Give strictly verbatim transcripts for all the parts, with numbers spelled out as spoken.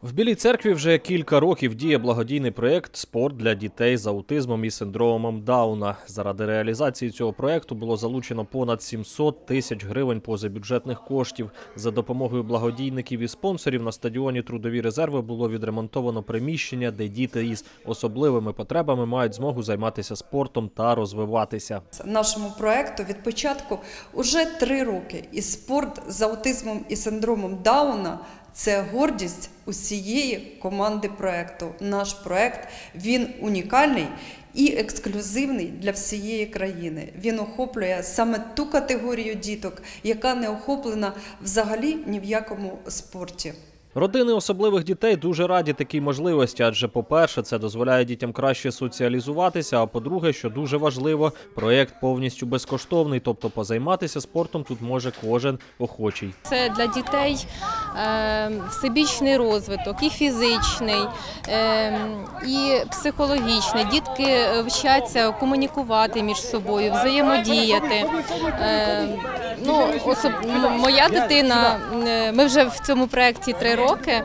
В Білій Церкві вже кілька років діє благодійний проєкт «Спорт для дітей з аутизмом і синдромом Дауна». Заради реалізації цього проєкту було залучено понад сімсот тисяч гривень позабюджетних коштів. За допомогою благодійників і спонсорів на стадіоні «Трудові резерви» було відремонтовано приміщення, де діти із особливими потребами мають змогу займатися спортом та розвиватися. Нашому проєкту від початку вже три роки. І спорт з аутизмом і синдромом Дауна – це гордість усієї команди проєкту. Наш проєкт, він унікальний і ексклюзивний для всієї країни. Він охоплює саме ту категорію діток, яка не охоплена взагалі ні в якому спорті. Родини особливих дітей дуже раді такій можливості, адже, по-перше, це дозволяє дітям краще соціалізуватися, а по-друге, що дуже важливо, проєкт повністю безкоштовний, тобто позайматися спортом тут може кожен охочий. Це для дітей е, всебічний розвиток, і фізичний, е, і психологічний. Дітки вчаться комунікувати між собою, взаємодіяти. Е, ну, особ... Моя дитина, ми вже в цьому проєкті три роки. роки,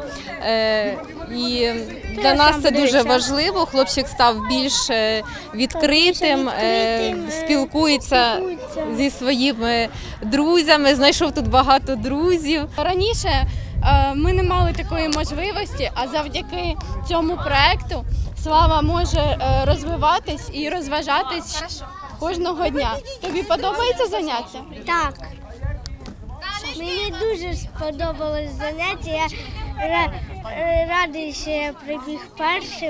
і для нас це дуже важливо. Хлопчик став більш відкритим, спілкується зі своїми друзями, знайшов тут багато друзів. Раніше ми не мали такої можливості, а завдяки цьому проєкту Слава може розвиватись і розважатись кожного дня. Тобі подобається заняття? Так. Мені дуже сподобалось заняття, я радий, що я прибіг першим.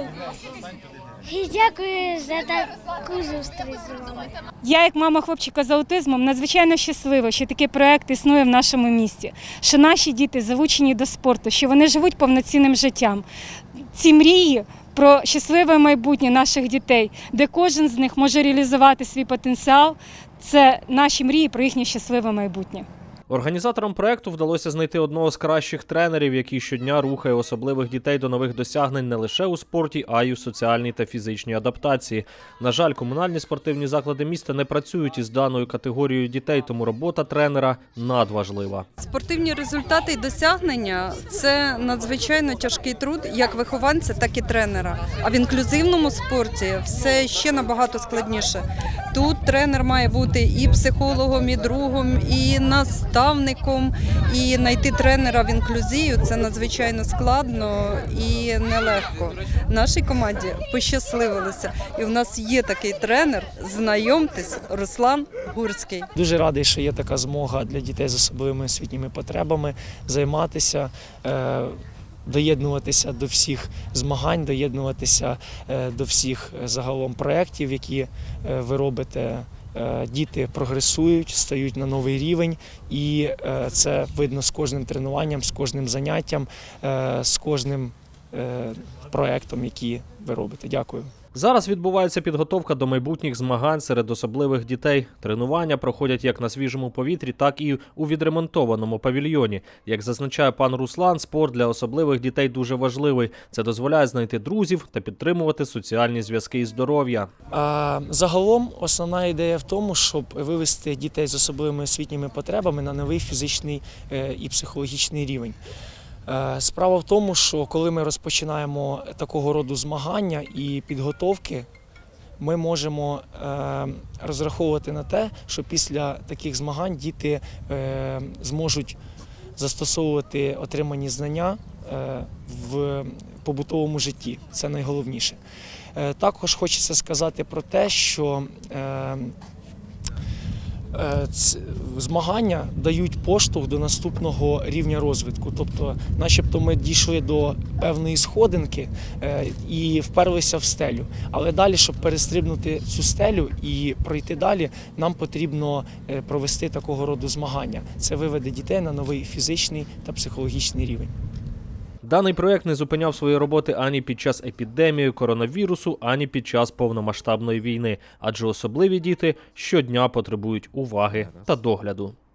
І дякую за таку зустріч з вами. Я, як мама хлопчика з аутизмом, надзвичайно щаслива, що такий проєкт існує в нашому місті, що наші діти залучені до спорту, що вони живуть повноцінним життям. Ці мрії про щасливе майбутнє наших дітей, де кожен з них може реалізувати свій потенціал, це наші мрії про їхнє щасливе майбутнє. Організаторам проєкту вдалося знайти одного з кращих тренерів, який щодня рухає особливих дітей до нових досягнень не лише у спорті, а й у соціальній та фізичній адаптації. На жаль, комунальні спортивні заклади міста не працюють із даною категорією дітей, тому робота тренера надважлива. Спортивні результати і досягнення – це надзвичайно тяжкий труд як вихованця, так і тренера. А в інклюзивному спорті все ще набагато складніше. Тут тренер має бути і психологом, і другом, і наставником, і знайти тренера в інклюзію – це надзвичайно складно і нелегко. Нашій команді пощасливилося, і в нас є такий тренер, знайомтесь, Руслан Гурський. Дуже радий, що є така змога для дітей з особливими освітніми потребами займатися, доєднуватися до всіх змагань, доєднуватися до всіх загалом проєктів, які ви робите. Діти прогресують, стають на новий рівень, і це видно з кожним тренуванням, з кожним заняттям, з кожним проєктом, який ви робите. Дякую. Зараз відбувається підготовка до майбутніх змагань серед особливих дітей. Тренування проходять як на свіжому повітрі, так і у відремонтованому павільйоні. Як зазначає пан Руслан, спорт для особливих дітей дуже важливий. Це дозволяє знайти друзів та підтримувати соціальні зв'язки і здоров'я. Загалом основна ідея в тому, щоб вивести дітей з особливими освітніми потребами на новий фізичний і психологічний рівень. Справа в тому, що коли ми розпочинаємо такого роду змагання і підготовки, ми можемо розраховувати на те, що після таких змагань діти зможуть застосовувати отримані знання в побутовому житті. Це найголовніше. Також хочеться сказати про те, що змагання дають поштовх до наступного рівня розвитку. Тобто, начебто ми дійшли до певної сходинки і вперлися в стелю. Але далі, щоб перестрибнути цю стелю і пройти далі, нам потрібно провести такого роду змагання. Це виведе дітей на новий фізичний та психологічний рівень. Даний проєкт не зупиняв свої роботи ані під час епідемії коронавірусу, ані під час повномасштабної війни, адже особливі діти щодня потребують уваги та догляду.